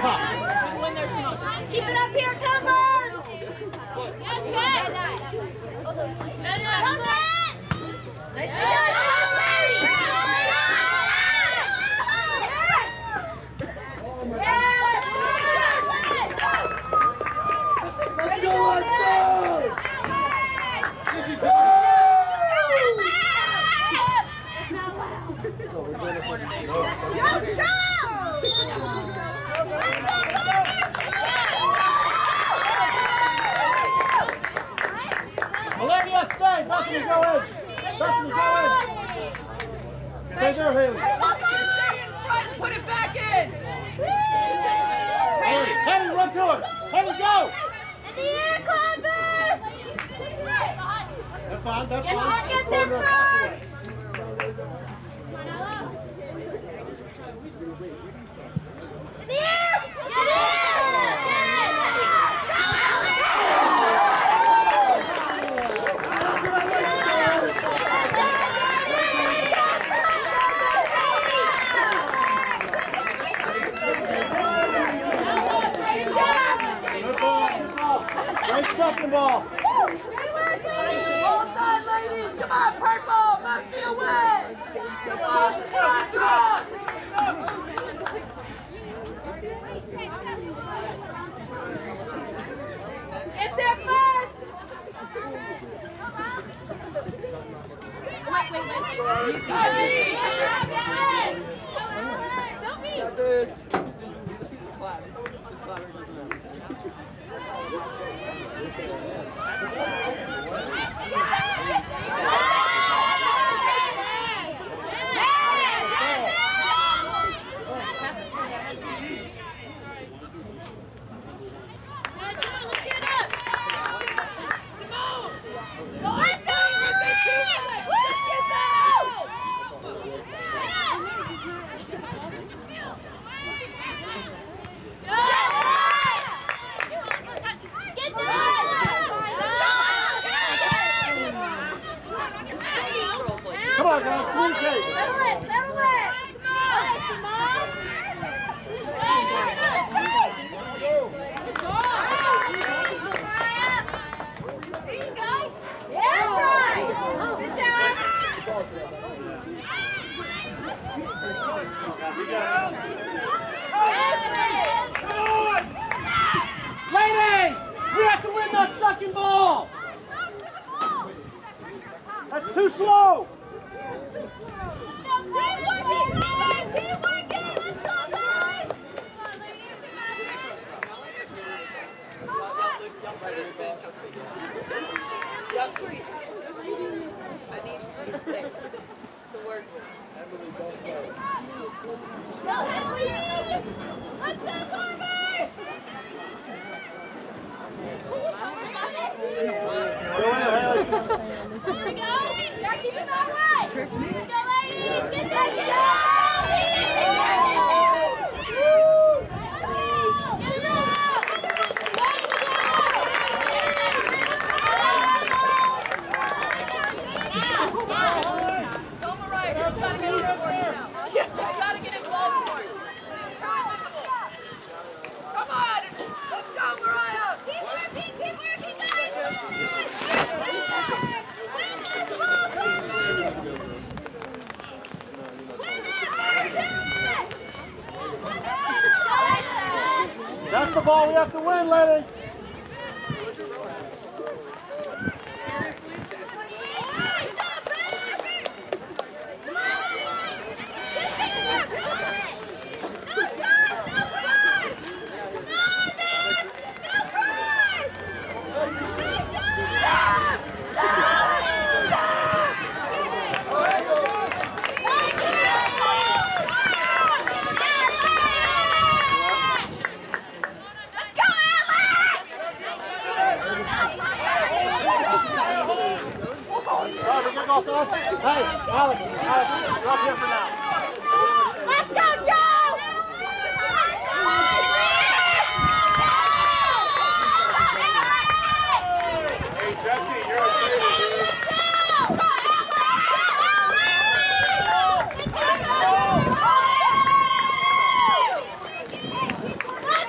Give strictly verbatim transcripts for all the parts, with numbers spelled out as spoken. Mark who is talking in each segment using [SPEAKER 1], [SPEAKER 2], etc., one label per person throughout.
[SPEAKER 1] tough.
[SPEAKER 2] Keep it up here, Converse! That's it! Nice
[SPEAKER 1] Let's go, let's go! Olivia, stay! Bethany, go in! Bethany, go in! Stay there, Haley!
[SPEAKER 3] Put it back in!
[SPEAKER 1] Haley, Haley, run to it! Haley, go!
[SPEAKER 2] In the air, Converse!
[SPEAKER 1] That's fine, that's
[SPEAKER 2] Get
[SPEAKER 1] fine.
[SPEAKER 2] back in there first! In the air! Get in!
[SPEAKER 1] Good ball, good ball. Great second ball.
[SPEAKER 3] All done, ladies! Come on, purple! Must be away! Come on, come on, come on!
[SPEAKER 2] Get there first! Wait, wait, wait.
[SPEAKER 3] Got this!
[SPEAKER 1] Come on, guys, communicate.
[SPEAKER 2] Settle it, settle it! Alright, Simone! There you go! Yes, right! Good job!
[SPEAKER 1] Ladies, we have to win that second ball. That's too slow.
[SPEAKER 4] Yeah, three. I need some space to work with.
[SPEAKER 2] Let's go, Corbin!
[SPEAKER 1] Go in, Haley.
[SPEAKER 2] Here we go! Gotta keep it that way! Let's go, ladies! Get that, get that!
[SPEAKER 1] That's the ball we have to win, ladies. Hey, Alex, Alex, you're up here for now.
[SPEAKER 2] Let's go, Joe!
[SPEAKER 1] Hey, Jesse, you're up here.
[SPEAKER 2] Let's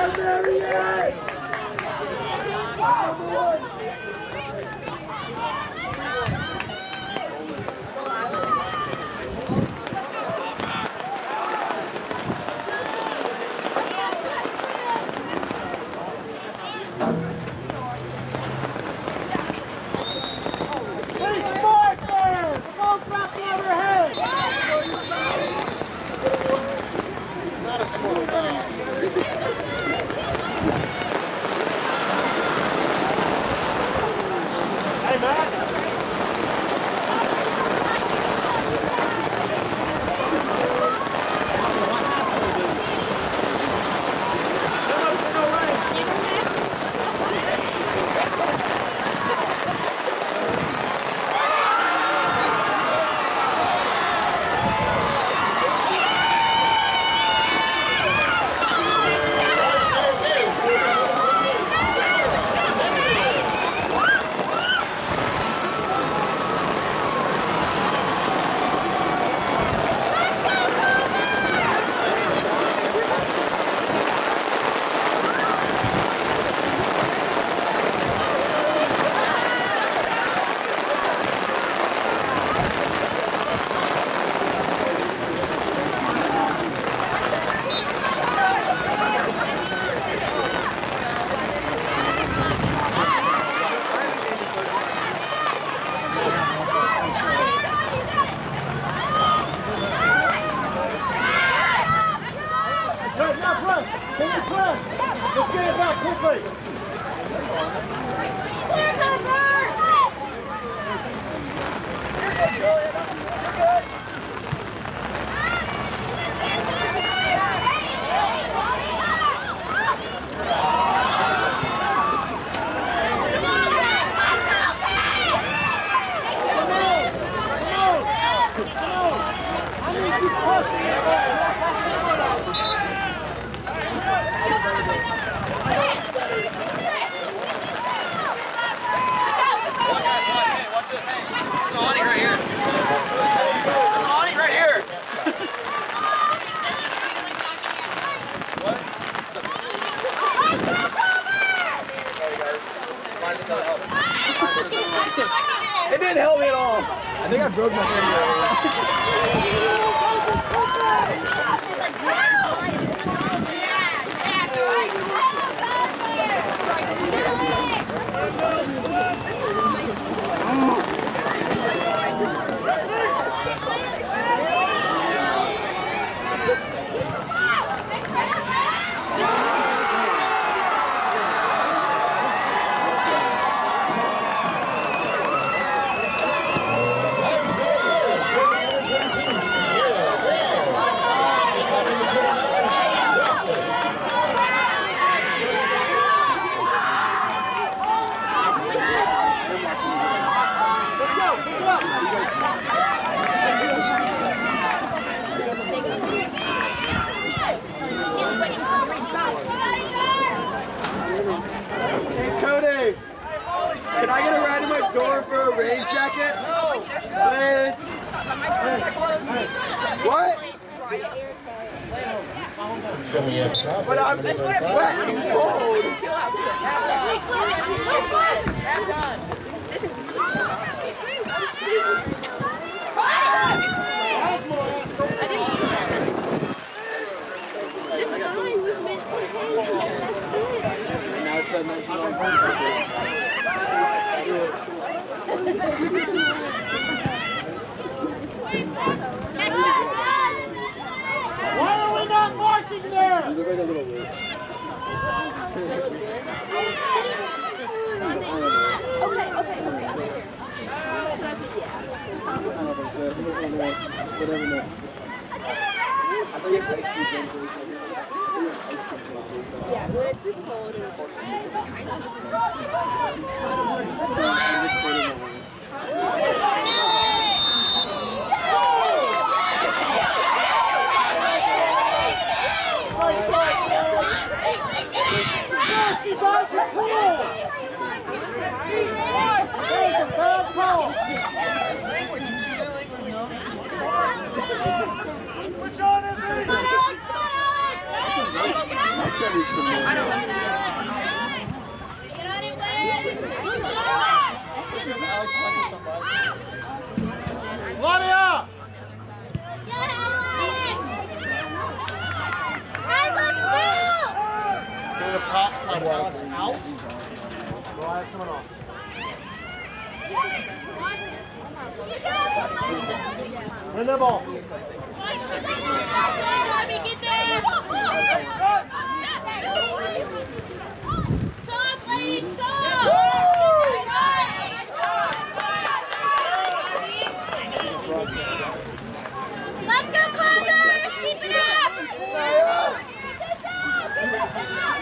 [SPEAKER 3] It didn't help me at all. I think I broke my finger. Can I get a ride in my door for a rain jacket? No. Please. What? But I'm wet and cold.
[SPEAKER 4] I'm so glad. This is This sign was meant to hang.
[SPEAKER 3] And now it's a nice little birthday.
[SPEAKER 1] Why are we not marching there?
[SPEAKER 3] You look like a little witch.
[SPEAKER 4] Okay, okay, okay.
[SPEAKER 3] Whatever next. I think ice cream done for a second. Ice cream done for a second.
[SPEAKER 4] Yeah, when it's this cold and it's like, I know.
[SPEAKER 1] She's out of control! There's a bad ball! Which one is it?
[SPEAKER 2] Come on, Alex! Come on, Alex!
[SPEAKER 4] I don't know.
[SPEAKER 2] Get on it, Wes.
[SPEAKER 1] Claudia!
[SPEAKER 2] Get Alex! Guys, let's move!
[SPEAKER 1] Go to top, slide Alex out. Goliath coming off. Win the ball.
[SPEAKER 2] Get there! Talk, ladies, talk! Let's go, Condors! Keep it up! Get this out! Get this out!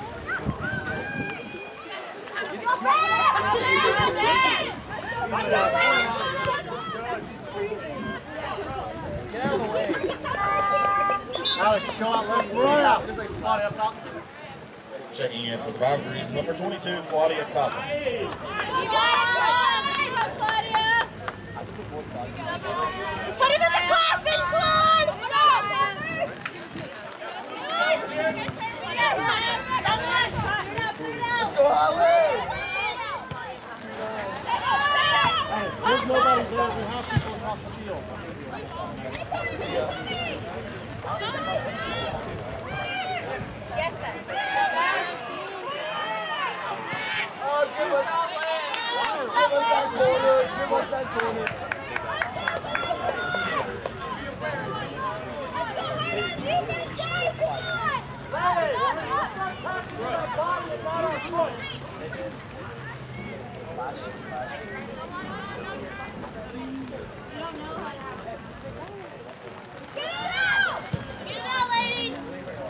[SPEAKER 1] Get out of the way. Alex, go out left. Run out. Just like slide up top.
[SPEAKER 5] Checking in for the Valkyries, number twenty-two, Claudia Coppin.
[SPEAKER 2] You got it, Claudia! Put him in the coffin, Claude!
[SPEAKER 1] Go Alex! Hey, there's nobody there. We have to go off the field.
[SPEAKER 2] Yes, Ben.
[SPEAKER 1] Oh, give us, give us that corner. Give us that corner.
[SPEAKER 2] Let's go right on defense, guys! Come on! Get it out! Get it out, ladies!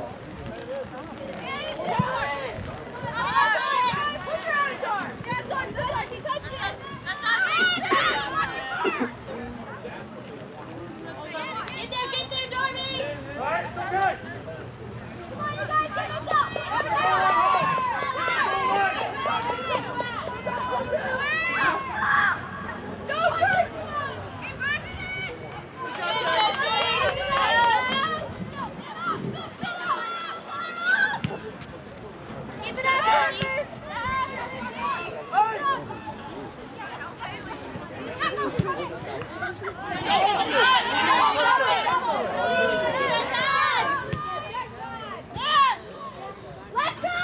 [SPEAKER 2] Push her out of door! Yeah, it's on, good one, she touched us! That's us! Get there, get there, Darby!
[SPEAKER 1] Alright, it's okay.
[SPEAKER 2] Come on, you guys, get us up! Go, George! Keep it up, Warriors! Let's go!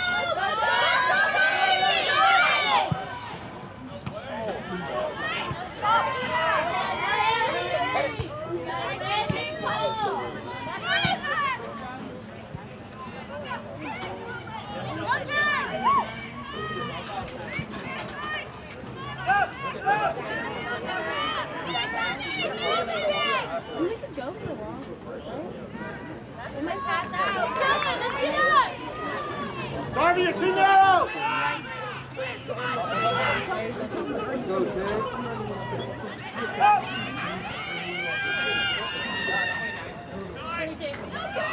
[SPEAKER 2] That's a good pass out. Let's get up!
[SPEAKER 1] Darby, you're too narrow!
[SPEAKER 2] Go,